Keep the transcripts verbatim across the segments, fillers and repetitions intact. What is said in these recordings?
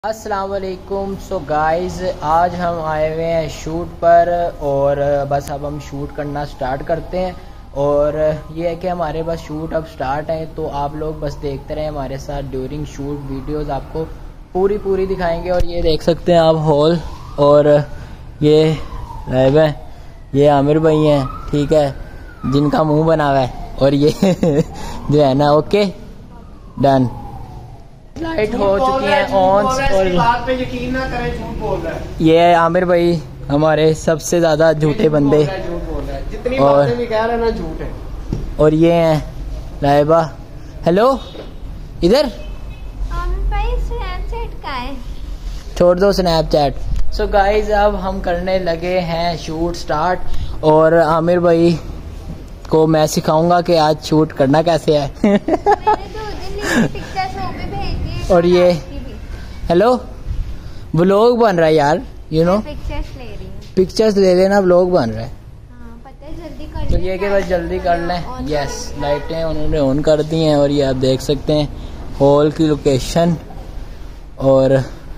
अस्सलाम वालेकुम। So guys आज हम आए हुए हैं शूट पर और बस अब हम शूट करना स्टार्ट करते हैं। और ये है कि हमारे बस शूट अब स्टार्ट है, तो आप लोग बस देखते रहें हमारे साथ। ड्यूरिंग शूट वीडियोस आपको पूरी पूरी दिखाएंगे। और ये देख सकते हैं आप हॉल, और ये रहब है, ये आमिर भाई हैं, ठीक है, जिनका मुंह बना हुआ है। और ये जो है ना, ओके डन, लाइट हो चुकी है ऑन। और बात पे यकीन ना करें, झूठ बोल रहा है। ये आमिर भाई हमारे सबसे ज्यादा झूठे बंदे, झूठ बोल रहा है, जितनी और बातें भी कह रहे हैं ना झूठ है। और ये हैं लाइबा। हेलो, इधर आमिर भाई स्नैपचैट का है, छोड़ दो स्नैपचैट। सो गाइज अब हम करने लगे हैं शूट स्टार्ट। और आमिर भाई को मैं सिखाऊंगा कि आज शूट करना कैसे है। मैंने दो दिन पिक्चर्स वो भी भेज दी। और ये हेलो, व्लॉग बन रहा है यार, यू नो, पिक्चर्स ले रही हूँ। पिक्चर्स ले लेना, व्लॉग बन रहा है। हाँ पता है, जल्दी कर तो ये कि बस जल्दी कर लें। यस, लाइटें उन्होंने ऑन कर दी हैं। और ये आप देख सकते हैं हॉल की लोकेशन। और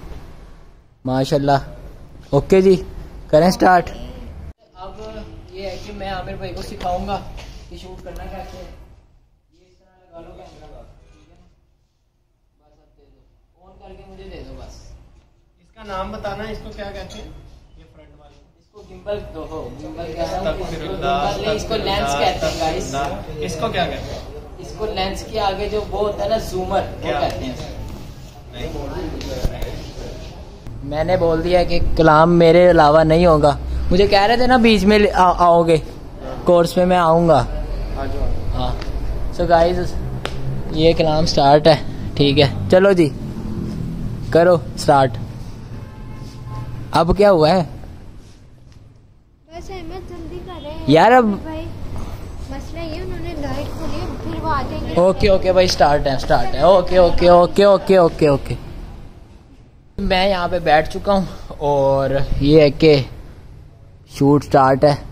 माशाल्लाह, ओके जी, करें स्टार्ट। अब ये है कि मैं आमिर भाई को सिखाऊंगा कि शूट करना कैसे है। ये इस तरह लगा लो कैमरा, ठीक है, बस अब दे दो, ऑन करके मुझे दे दो बस। इसका नाम बताना, इसको क्या कहते हैं? ये फ्रंट वाले इसको गिम्बल दो, हो गिम्बल क्या है, तकबीरुल्लाह, इसको इसको लेंस कहते हैं गाइस। इसको क्या कहते हैं? इसको लेंस के आगे जो वो होता है ना, जूमर, वो कहते हैं। मैंने बोल दिया कि कलाम मेरे अलावा नहीं होगा। मुझे कह रहे थे ना बीच में आ, आओगे कोर्स में, मैं आऊँगा। हाँ, सो गाइस ये कलाम स्टार्ट है, ठीक है, चलो जी करो स्टार्ट। अब क्या हुआ है बस अहमद जल्दी करें यार। अब भाई मसला ये, उन्होंने लाइट खोली है, फिर वो आ जाएंगे। ओके ओके भाई, स्टार्ट है स्टार्ट है। Okay okay okay okay okay okay मैं यहाँ पे बैठ चुका हूँ और ये है कि शूट स्टार्ट है।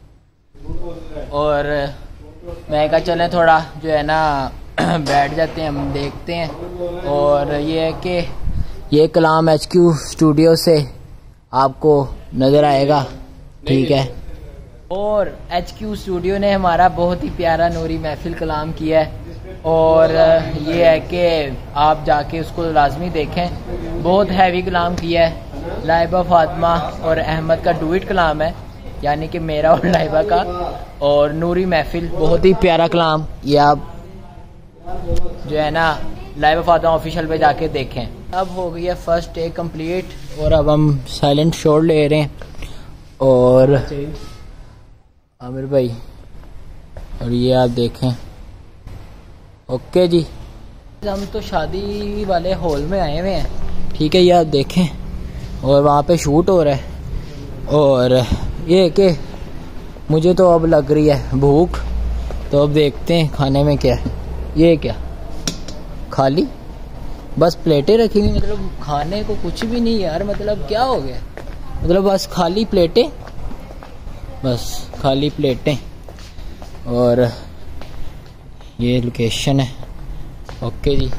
और मैं कहा चलें थोड़ा जो है ना बैठ जाते हैं, हम देखते हैं। और ये है कि ये कलाम एच क्यू स्टूडियो से आपको नज़र आएगा, ठीक है। और एच क्यू स्टूडियो ने हमारा बहुत ही प्यारा नूरी महफिल कलाम किया है। और ये है कि आप जाके उसको लाजमी देखें, बहुत हैवी कलाम किया है। लाइबा फातिमा और अहमद का डुइट कलाम है, यानी कि मेरा और लाइबा का। और नूरी महफिल बहुत ही प्यारा कलाम, ये आप जो है ना लाइबा फातिमा ऑफिशियल पे जाके देखें। अब हो गई है फर्स्ट टेक कंप्लीट और अब हम साइलेंट शॉट ले रहे हैं। और आमिर भाई, और ये आप देखें, ओके जी। हम तो शादी वाले हॉल में आए हुए हैं, ठीक है, ये आप देखें, और वहाँ पे शूट हो रहा है। और ये कि मुझे तो अब लग रही है भूख, तो अब देखते हैं खाने में क्या है। ये क्या खाली बस प्लेटें रखी हुई, मतलब खाने को कुछ भी नहीं यार, मतलब क्या हो गया, मतलब बस खाली प्लेटें, बस खाली प्लेटें। और ये लोकेशन है, ओके जी।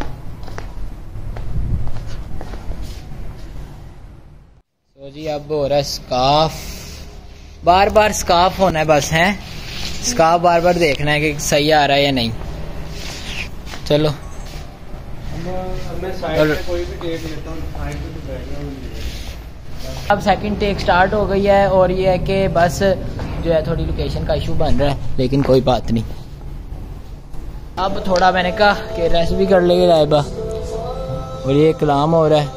तो जी अब हो रहा है स्काफ, बार बार स्काफ होना है बस, है स्काफ बार बार देखना है कि सही आ रहा है या नहीं। चलो और कोई भी टेक लेता हूं, अब सेकंड टेक स्टार्ट हो गई है। और ये है कि बस जो है थोड़ी लोकेशन का इशू बन रहा है, लेकिन कोई बात नहीं। अब थोड़ा मैंने कहा कि रेस्ट भी कर लेगी लाइबा। और ये कलाम हो रहा है,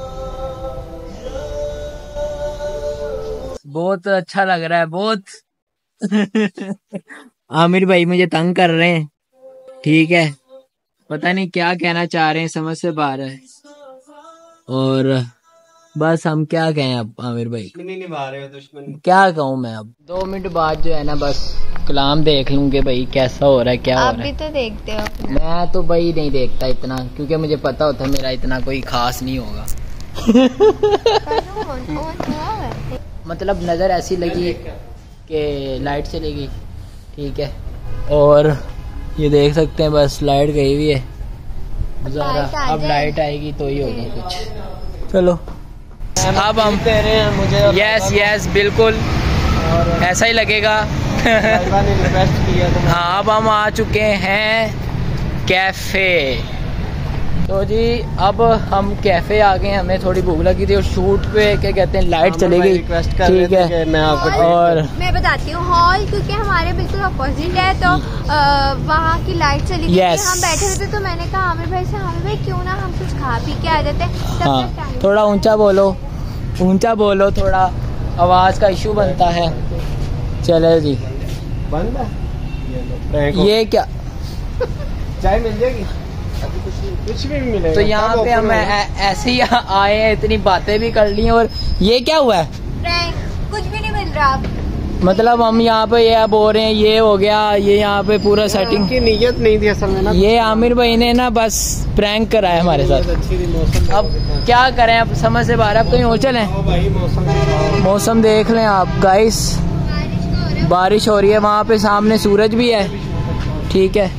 बहुत अच्छा लग रहा है, बहुत। आमिर भाई मुझे तंग कर रहे हैं, ठीक है, पता नहीं क्या कहना चाह रहे हैं, समझ से बाहर है। और बस हम क्या कहें अब आमिर भाई, नहीं निभा रहे हो दुश्मन। क्या कहूँ मैं। अब दो मिनट बाद जो है ना बस कलाम देख लूंगे भाई कैसा हो रहा है, क्या हो आप रहा भी है। तो देखते हो अपना। मैं तो भाई नहीं देखता इतना, क्योंकि मुझे पता होता है मेरा इतना कोई खास नहीं होगा। ऑन हुआ है। मतलब नज़र ऐसी लगी कि लाइट चली गई, ठीक है। और ये देख सकते हैं बस लाइट गई हुई है, लाइट आ अब जाए। लाइट आएगी तो ही होगा कुछ। चलो अब हम दे रहे हैं मुझे। यस यस बिल्कुल ऐसा ही लगेगा। रिक्वेस्ट किया तो हाँ अब हम आ चुके हैं कैफ़े। तो जी अब हम कैफ़े आ गए, हमें थोड़ी भूख लगी थी और शूट पे क्या कहते हैं लाइट चली गई, ठीक है। मैं आपको और मैं बताती हूँ हॉल क्योंकि हमारे बिल्कुल अपोजिट है तो वहाँ की लाइट चली गई। yes. हम बैठे हुए थे तो मैंने कहा आमिर भाई से आमिर भाई क्यों ना हम कुछ खा पी के आ जाते हैं। हाँ थोड़ा ऊंचा बोलो, ऊंचा बोलो, थोड़ा आवाज़ का इशू बनता है। चले जी बंद है ये क्या चाय मिल जाएगी? अभी कुछ कुछ भी मिलेगा। तो यहाँ पे हम ऐसे ही आए हैं, इतनी बातें भी कर ली हैं। और ये क्या हुआ है? कुछ भी नहीं मिल रहा। मतलब हम यहाँ पे ये बोल रहे हैं ये हो गया, ये यहाँ पे पूरा सेटिंग की नीयत नहीं थी असल में ना। ये आमिर भाई ने ना बस प्रैंक कराया हमारे साथ। अब क्या करें, अब समझ से बाहर, अब कहीं और चलें। मौसम देख लें आप गाइस, बारिश हो रही है, वहाँ पे सामने सूरज भी है, ठीक है।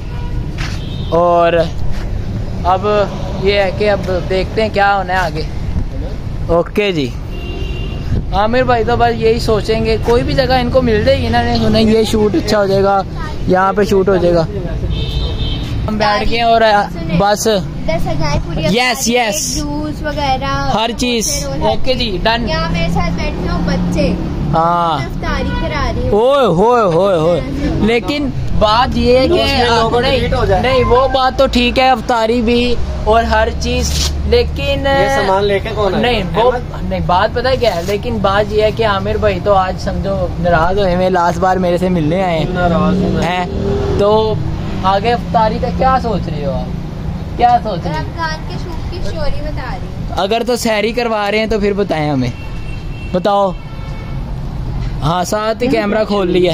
और अब ये है कि अब देखते हैं क्या होना है आगे। ओके जी आमिर भाई तो बस यही सोचेंगे कोई भी जगह इनको मिल जाएगी ना, नहीं सुने ये शूट अच्छा हो जाएगा, यहाँ पे शूट हो जाएगा। हम बैठ गए और बस यस यस जूस वगैरह हर चीज ओके जी डन। यहाँ मेरे साथ बैठे हो बच्चे, हाँ इफ्तारी करा रही हूँ। ओए होए होए होए लेकिन बात ये है कि नहीं, नहीं वो बात तो ठीक है, अफ्तारी भी और हर चीज, लेकिन ये सामान लेके कौन है? नहीं वो नहीं, बात पता है क्या है, लेकिन बात ये है कि आमिर भाई तो आज समझो नाराज हुए हैं, लास्ट बार मेरे से मिलने आए हैं। तो आगे अफ्तारी का क्या सोच रही हो आप, क्या सोच रही हो? रमजान के शूट की स्टोरी बता रही हूँ। अगर तो सहरी करवा रहे हैं तो फिर बताएं हमें, बताओ। हाँ साथ ही कैमरा खोल लिया।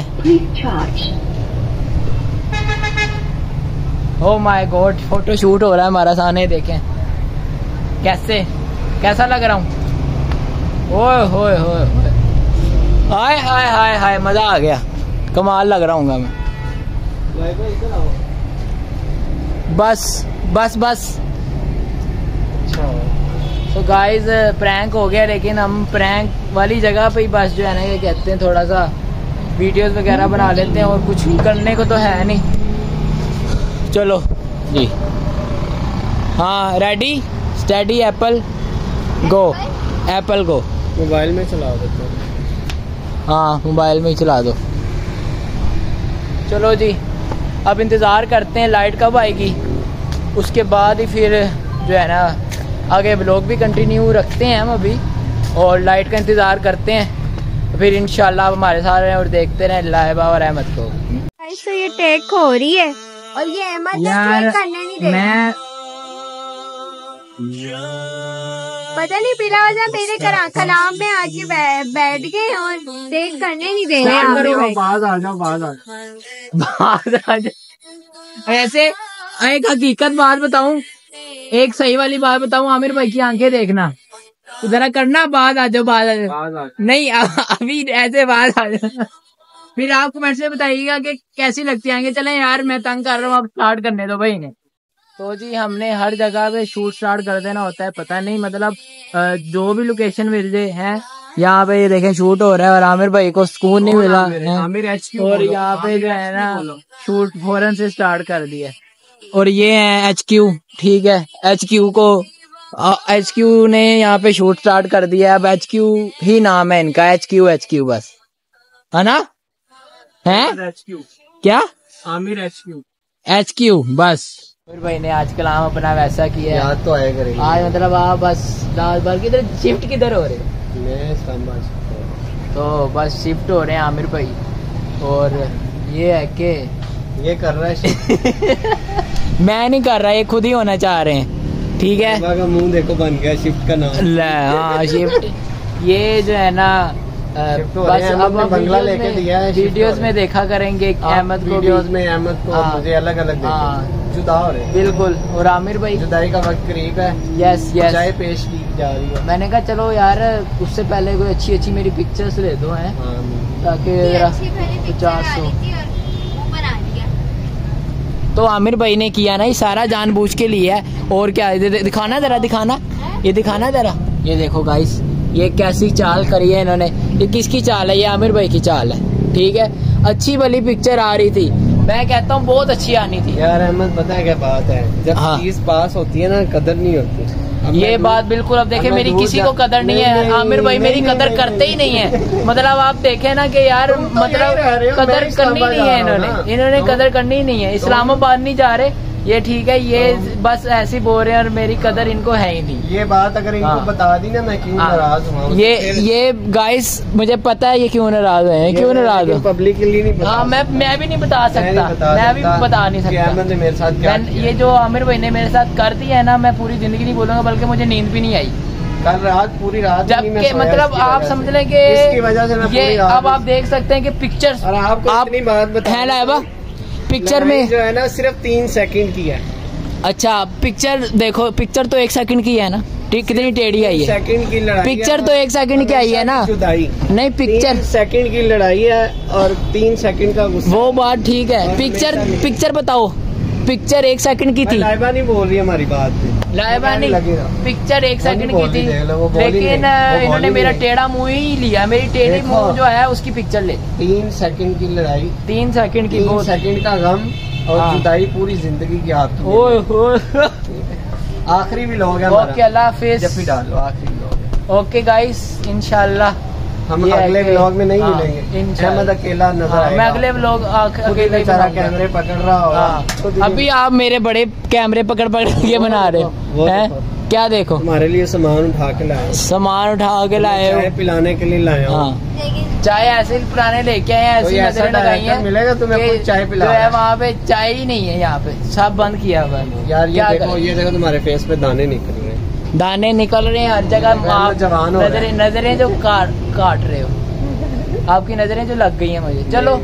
Oh my god photo shoot हो रहा है हमारा सामने, देखें कैसे कैसा लग रहा हूँ। ओए होए होए हाय हाय हाय हाय मजा आ गया, कमाल लग रहा हूँ मैं। बस बस बस तो गाइस प्रैंक हो गया, लेकिन हम प्रैंक वाली जगह पे ही बस जो है ना ये कहते हैं थोड़ा सा वीडियोस वगैरह बना लेते हैं, और कुछ करने को तो है नहीं। चलो जी हाँ ready study apple go, apple go. Mobile में चला देते हैं। हाँ मोबाइल में ही चला दो। चलो जी अब इंतज़ार करते हैं लाइट कब आएगी, उसके बाद ही फिर जो है ना आगे ब्लॉग भी कंटिन्यू रखते हैं हम अभी, और लाइट का इंतज़ार करते हैं, फिर इंशाल्लाह आप हमारे साथ रहें और देखते रहें लाइबा और अहमद को। तो ये टेक हो रही है और ये अहमद यार करने नहीं दे, मैं पता नहीं बिला वजह मेरे करा कलाम में आके बै, बैठ गए और टेक करने नहीं दे रहे। बाहर आ जाओ, बाहर आ बाहर आ जाओ। ऐसे एक हकीकत बात बताऊं, एक सही वाली बात बताऊं, आमिर भाई की आंखें देखना, जरा करना बात आ जाओ, बात आ जाओ नहीं अभी ऐसे बात आ जाओ, फिर आप कमेंट से बताइएगा कि कैसी लगती आएंगे। चलें यार मैं तंग कर रहा हूँ, आप स्टार्ट करने दो भाई ने। तो जी हमने हर जगह पे शूट स्टार्ट कर देना होता है, पता नहीं मतलब जो भी लोकेशन मिल जाए है, यहाँ पे ये देखें शूट हो रहा है और आमिर भाई को सुकून नहीं मिला है, आमिर और यहाँ पे जो है ना शूट फौरन से स्टार्ट कर दिया। और ये है एच क्यू, ठीक है, एच क्यू को एच क्यू ने यहाँ पे शूट स्टार्ट कर दिया। अब एच क्यू ही नाम है इनका, एच क्यू एच क्यू बस, है ना, है क्या Aamir H Q H Q बस। फिर भाई ने आज कलाम अपना वैसा किया, याद तो आया करेंगे आज मतलब आप बस लास्ट बार किधर शिफ्ट किधर हो रहे हो? मैं तो बस शिफ्ट हो रहे हैं आमिर भाई, और ये है कि ये कर रहा है मैं नहीं कर रहा, ये खुद ही होना चाह रहे हैं, ठीक है। का मुंह देखो बन गया शिफ्ट का नाम। ले हाँ शिफ्ट, ये जो है ना बस अब हम बंगला लेके दिया है, वीडियोस में देखा करेंगे अहमद को, वीडियोस में अहमद को मुझे अलग अलग जुदा हो रहे हैं बिल्कुल। और आमिर भाई जुदाई का वक्त करीब है, यस यस चाय पेश की जा रही है। मैंने कहा चलो यार उससे पहले कोई अच्छी अच्छी मेरी पिक्चर्स ले दो हैं, ताकि पचास सौ। तो आमिर भाई ने किया ना ये सारा जानबूझ के लिए है, और क्या दिखाना जरा, दिखाना ये दिखाना जरा ये देखो गाइस, ये कैसी चाल करी है इन्होंने। ये किसकी चाल है? ये आमिर भाई की चाल है, ठीक है। अच्छी वाली पिक्चर आ रही थी, मैं कहता हूँ बहुत अच्छी आनी थी यार। अहमद पता है क्या बात है, जब हाँ। चीज पास होती है ना, कदर नहीं होती। ये बात बिल्कुल। अब देखे, मेरी किसी को कदर नहीं है, आमिर भाई मेरी कदर करते ही नहीं है। मतलब आप देखे ना कि यार, मतलब कदर करनी नहीं है इन्होंने, इन्होंने कदर करनी ही नहीं है। इस्लामाबाद नहीं जा रहे, ये ठीक है, ये बस ऐसे बोल रहे हैं और मेरी कदर इनको है ही नहीं। ये बात अगर इनको हाँ। बता दी ना, मैं क्यों नाराज हुआ। ये ये गाइस मुझे पता है ये क्यों नाराज हैं, क्यों नाराज हो। पब्लिक के लिए नहीं। हाँ, मैं मैं भी नहीं बता सकता, मैं भी बता नहीं सकता। अहमद ने मेरे साथ क्या किया? ये जो आमिर भाई ने मेरे साथ कर दिया है ना, मैं पूरी जिंदगी नहीं बोलूंगा, बल्कि मुझे नींद भी नहीं आई कल रात, पूरी रात। जबकि मतलब आप समझ लें कि इसकी वजह से मैं ये पूरी रात अब आप देख सकते हैं कि पिक्चर्स और आपको आप इतनी बात बता है लाइबा पिक्चर में जो है ना, सिर्फ तीन सेकंड की है। अच्छा, पिक्चर देखो, पिक्चर तो एक सेकंड की है ना, ठीक, कितनी टेढ़ी आई है। सेकंड की लड़ाई, पिक्चर तो एक सेकंड की आई है ना, जुदाई नहीं पिक्चर सेकंड की लड़ाई है और तीन सेकंड का गुस्सा। वो बात ठीक है। पिक्चर पिक्चर बताओ, पिक्चर एक सेकंड की थी। लाइबा नहीं बोल रही हमारी बात, लाइबा नहीं, पिक्चर एक सेकंड की थी, लेकिन इन्होंने मेरा टेढ़ा मुंह ही लिया, मेरी टेढ़ी मुंह जो है उसकी पिक्चर ले। तीन सेकंड की लड़ाई, तीन सेकंड की, तीन सेकंड का गम और हाँ। जुदाई पूरी जिंदगी की आपकी। ओए होए। आखिरी भी लोग हैं। ओके, अल्लाह हाफिज। जब भी डालो आखिरी लोग। ओके गाइस, इंशाल्लाह हम अगले व्लॉग में नहीं हाँ, मिलेंगे। अहमद अकेला नजर हाँ, आएगा। मैं अगले व्लॉग अकेले बेचारा कैमरे पकड़ रहा होगा। हाँ। अभी आप मेरे बड़े कैमरे पकड़ पकड़ के बना रहे हो हैं? क्या देखो, तुम्हारे लिए सामान उठा के लाए, सामान उठा के लाए हो, चाय पिलाने के लिए लाए हो। हाँ, चाय ऐसे ही पुराने लेके आए हैं, ऐसी नजरें लगाई हैं, मिलेगा तुम्हें कोई चाय पिला। जो है वहाँ पे चाय ही नहीं है, यहाँ पे सब बंद किया हुआ है। यार ये देखो, ये देखो तुम्हारे फेस पे दाने निकल रहे हैं, दाने निकल रहे हैं हर जगह। आप जवान हो नजरें नजरें जो काट काट रहे हो, आपकी नजरें जो लग गई हैं मुझे। चलो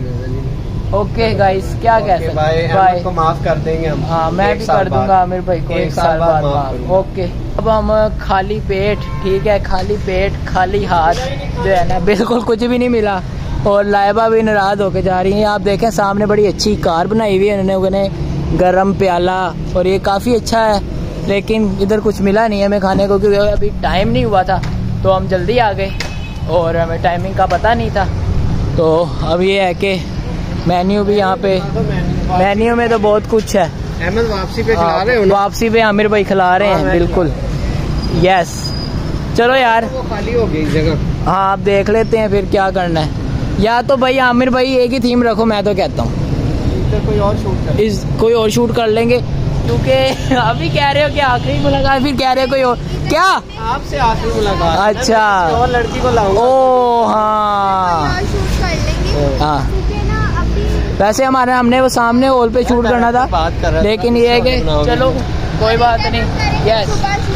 ओके गाइस, क्या कह सकते हैं, बाय। को माफ कर देंगे हम। हाँ, मैं भी कर दूंगा आमिर भाई को एक साल बाद माफ। ओके, अब हम खाली पेट, ठीक है, खाली पेट खाली हाथ जो है ना, बिल्कुल कुछ भी नहीं मिला और लाइबा भी नाराज होके जा रही है। आप देखें सामने बड़ी अच्छी कार बनाई हुई है उन्होंने, गरम प्याला, और ये काफ़ी अच्छा है, लेकिन इधर कुछ मिला नहीं है हमें खाने को, क्योंकि अभी टाइम नहीं हुआ था तो हम जल्दी आ गए और हमें टाइमिंग का पता नहीं था। तो अब ये है कि मेन्यू भी यहाँ पे, मेन्यू में तो बहुत कुछ है। अहमद वापसी पे खिला रहे हो ना? वापसी पे आमिर भाई खिला रहे हैं, बिल्कुल, यस। चलो यार, वो खाली हो गई जगह। हाँ, आप देख लेते हैं फिर क्या करना है। या तो भाई आमिर भाई एक ही थीम रखो, मैं तो कहता हूँ कोई और शूट कर इस कोई और शूट कर लेंगे, क्योंकि अभी कह रहे हो कि आखिरी मुलाकात, फिर कह रहे हो कोई और, क्या आपसे आखिरी मुलाकात। अच्छा, और लड़की को लाऊंगा। ओ हाँ शूट कर लेंगे। हाँ, ठीक है ना। अभी वैसे हमारे हमने वो सामने हॉल पे शूट करना था, बात कर रहा लेकिन ये है कि चलो कोई बात नहीं। यस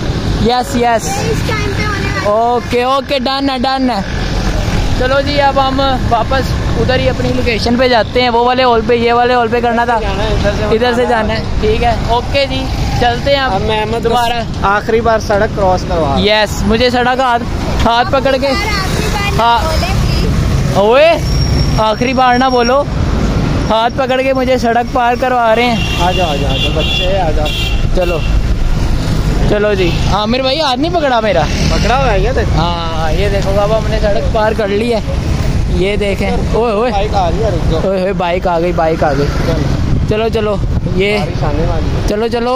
यस यस, इस टाइम पे होने वाला। ओके ओके, डन है डन है। चलो जी, अब हम वापस उधर ही अपनी लोकेशन पे जाते हैं, वो वाले हॉल पे, ये वाले हॉल पे करना था, इधर से जाना है, ठीक है। ओके जी, चलते हैं अब मैं अहमद दोबारा आखिरी बार सड़क क्रॉस करवा। यस, मुझे सड़क हाथ हाथ पकड़ के, आखिरी बार हाँ। बोले प्लीज। ओए आखिरी बार ना बोलो, हाथ पकड़ के मुझे सड़क पार करवा रहे हैं। आ जाओ आ जाओ आ जाओ बच्चे, आ जाओ। चलो चलो जी, आमिर भाई हाथ नहीं पकड़ा मेरा, पकड़ा हुआ है क्या देख? हाँ ये देखो, अब हमने सड़क पार कर ली है, ये देखें। ओए ओए बाइक आ रही है, रुक जाओ। ओए ओए, बाइक आ गई, बाइक आ गई। चलो चलो, ये बारिश आने वाली है। चलो चलो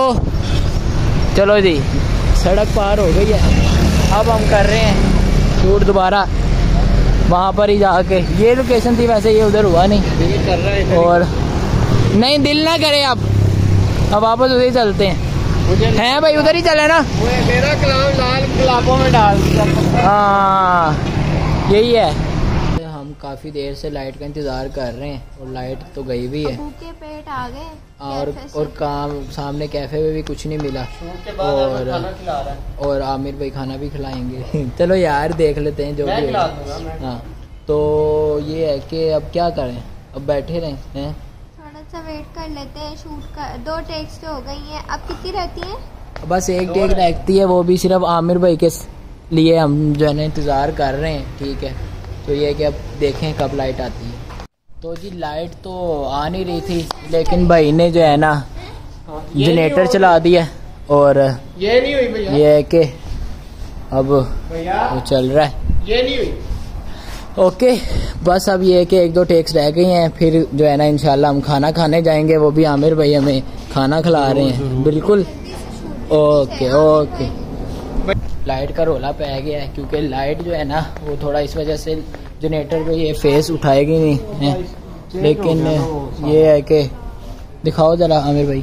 चलो जी, सड़क पार हो गई है। अब हम कर रहे हैं शूट दोबारा वहाँ पर ही जाके। ये लोकेशन थी वैसे, ये उधर हुआ नहीं, दिल कर रहा है और नहीं दिल ना करे, अब अब वापस उधर ही चलते हैं। हैं भाई, उधर ही चले ना। मेरा कलाम लाल गुलाबों में डाल दिया। हाँ यही है। हम काफ़ी देर से लाइट का इंतज़ार कर रहे हैं और लाइट तो गई भी है, भूखे पेट आ गए और और काम सामने कैफ़े में भी कुछ नहीं मिला, और और आमिर भाई खाना भी खिलाएंगे। चलो यार देख लेते हैं जो भी होगा। हाँ, तो ये है कि अब क्या करें, अब बैठे रहें हैं, थोड़ा सा वेट कर लेते हैं। शूट का दो टेक्स तो हो गई हैं, अब कितनी रहती हैं? बस एक टेक रहती है, वो भी सिर्फ आमिर भाई के लिए हम जो है ना इंतज़ार कर रहे हैं, ठीक है। तो ये है कि अब देखें कब लाइट आती है। तो जी लाइट तो आ नहीं रही थी, लेकिन भाई ने जो है ना जनरेटर चला दिया, और ये नहीं हुई भैया, ये है कि अब वो चल रहा है। ये नहीं हुई। ओके, बस अब ये कि एक दो टेक्स रह गई हैं, फिर जो है ना इंशाल्लाह हम खाना खाने जाएंगे। वो भी आमिर भाई हमें खाना खिला रहे हैं। बिल्कुल। Okay okay. लाइट का रोला पै गया है क्योंकि लाइट जो है ना वो थोड़ा इस वजह से जनरेटर पे ये फेस उठाएगी नहीं है। लेकिन ये है कि दिखाओ जरा आमिर भाई।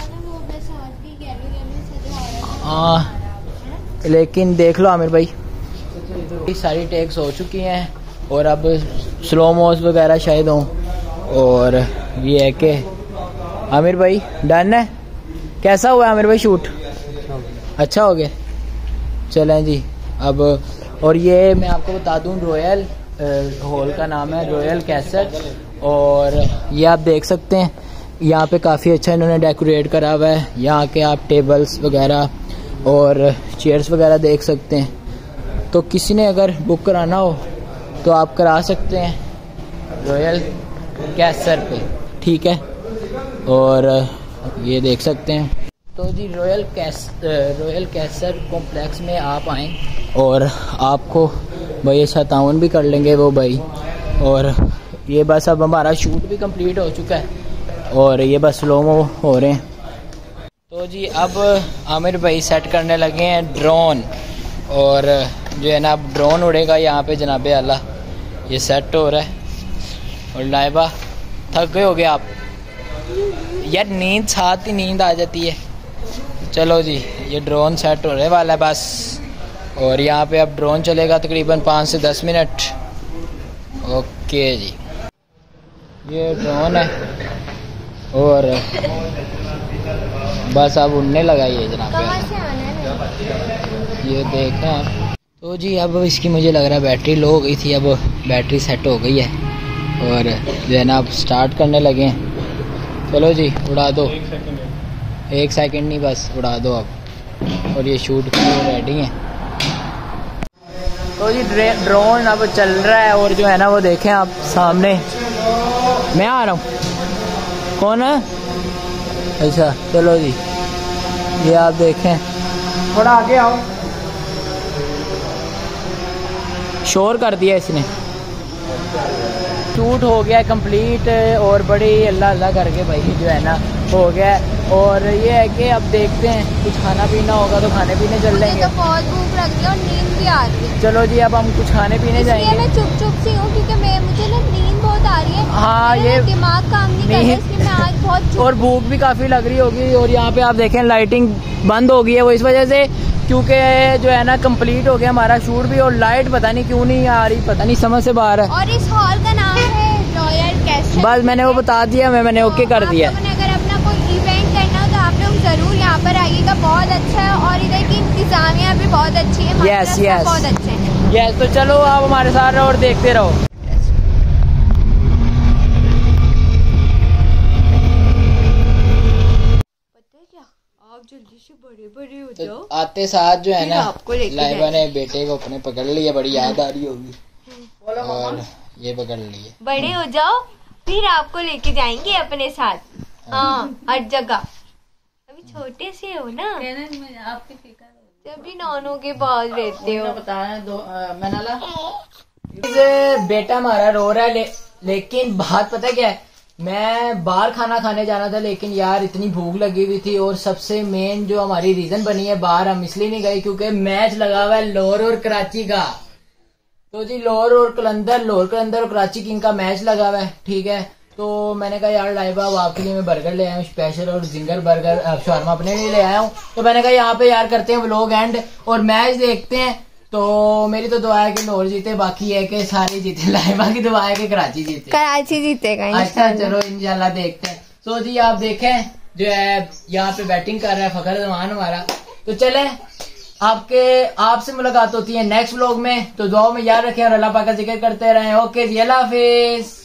हाँ, लेकिन देख लो आमिर भाई सारी टेक्स हो चुकी हैं और अब स्लो मोस वगैरह शायद हों। और ये है कि आमिर भाई डन है। कैसा हुआ आमिर भाई शूट? अच्छा हो गया। चलें जी अब। और ये मैं आपको बता दूं रॉयल हॉल का नाम है रॉयल कैसेट। और ये आप देख सकते हैं यहाँ पे काफ़ी अच्छा इन्होंने डेकोरेट करा हुआ है। यहाँ के आप टेबल्स वगैरह और चेयर्स वगैरह देख सकते हैं। तो किसी ने अगर बुक कराना हो तो आप करा सकते हैं रॉयल कैसर पे, ठीक है। और ये देख सकते हैं। तो जी रॉयल कैस रॉयल कैसर कॉम्प्लेक्स में आप आएँ और आपको भाई अच्छा ताउन भी कर लेंगे वो भाई। और ये बस अब हमारा शूट भी कंप्लीट हो चुका है और ये बस स्लो-मो हो रहे हैं। तो जी अब आमिर भाई सेट करने लगे हैं ड्रोन। और जो है ना अब ड्रोन उड़ेगा यहाँ पे जनाबे आला। ये सेट हो रहा है। और लाइबा थक गए हो गए आप यार? नींद साथ ही नींद आ जाती है। चलो जी ये ड्रोन सेट होने वाला है बस। और यहाँ पे अब ड्रोन चलेगा तकरीबन पाँच से दस मिनट। ओके जी ये ड्रोन है और बस अब उड़ने लगा ये जनाब। ये देखें आप। तो जी अब इसकी मुझे लग रहा है बैटरी लो हो गई थी, अब बैटरी सेट हो गई है और जो है ना अब स्टार्ट करने लगे हैं। चलो जी उड़ा दो। एक सेकंड नहीं बस उड़ा दो अब। और ये शूट के लिए रेडी हैं। तो जी ड्रोन अब चल रहा है और जो है ना वो देखें आप सामने। मैं आ रहा हूँ। कौन है? अच्छा चलो जी ये आप देखें। थोड़ा आगे आओ। शोर कर दिया इसने। शूट हो गया कंप्लीट और बड़ी अल्लाह अल्लाह करके भाई जो है ना हो गया। और ये है कि अब देखते हैं कुछ खाना पीना होगा तो खाने पीने चल लेंगे। तो बहुत भूख लग रही है और नींद भी आ रही है। चलो जी अब हम कुछ खाने पीने जाएंगे। मैं चुप चुप सी हूँ क्योंकि मैं मुझे ना नींद बहुत आ रही है। हाँ ये दिमाग काम नहीं कर रहा इसलिए मैं आज बहुत और भूख भी काफ़ी लग रही होगी। और यहाँ पे आप देखें लाइटिंग बंद हो गई है वो इस वजह से क्योंकि जो है ना कंप्लीट हो गया हमारा शूट भी। और लाइट पता नहीं क्यों नहीं आ रही, पता नहीं समझ से बाहर है। और इस हॉल का नाम है रॉयल कैसल। बस मैंने वो बता दिया, मैं मैंने ओके कर दिया। अगर अपना कोई इवेंट करना हो तो आप लोग जरूर यहाँ पर आइएगा, बहुत अच्छा है। और इधर की इंतजामिया भी बहुत अच्छी है। यस यस बहुत अच्छे हैं। यस तो चलो आप हमारे साथ रहो और देखते रहो। आप जल्दी से बड़े बड़े हो जाओ। तो आते साथ जो है ना लाइबा ने बेटे को अपने पकड़ लिया, बड़ी याद आ रही होगी और ये पकड़ लिए। बड़े हो जाओ फिर आपको लेके जाएंगे अपने साथ। हाँ हर जगह। अभी छोटे से हो ना, जब नौनों के पास रहते हो। बेटा हमारा रो रहा है ले, लेकिन बात पता क्या है, मैं बाहर खाना खाने जाना था लेकिन यार इतनी भूख लगी हुई थी। और सबसे मेन जो हमारी रीजन बनी है बाहर हम इसलिए नहीं गए क्योंकि मैच लगा हुआ है लाहौर और कराची का। तो जी लाहौर और कलंदर लाहौर कलंदर और कराची किंग का मैच लगा हुआ है, ठीक है। तो मैंने कहा यार लाइबा आपके लिए मैं बर्गर ले आया हूँ स्पेशल और जिंगर बर्गर शॉर्मा अपने लिए ले आया हूँ। तो मैंने कहा यहाँ पे यार करते हैं व्लॉग एंड और मैच देखते हैं। तो मेरी तो दुआ है कि लाहौर जीते, बाकी है कि सारे जीते। लाइबा की दुआ है कि कराची जीते। कराची जीतेगा। अच्छा चलो इंशाल्लाह देखते हैं। सो जी आप देखें जो है यहाँ पे बैटिंग कर रहा है फखर जमान हमारा। तो चले आपके आपसे मुलाकात होती है नेक्स्ट व्लॉग में। तो दुआओं में याद रखें और अल्लाह पाक का जिक्र करते रहें। ओके जी अल्लाह हाफिज।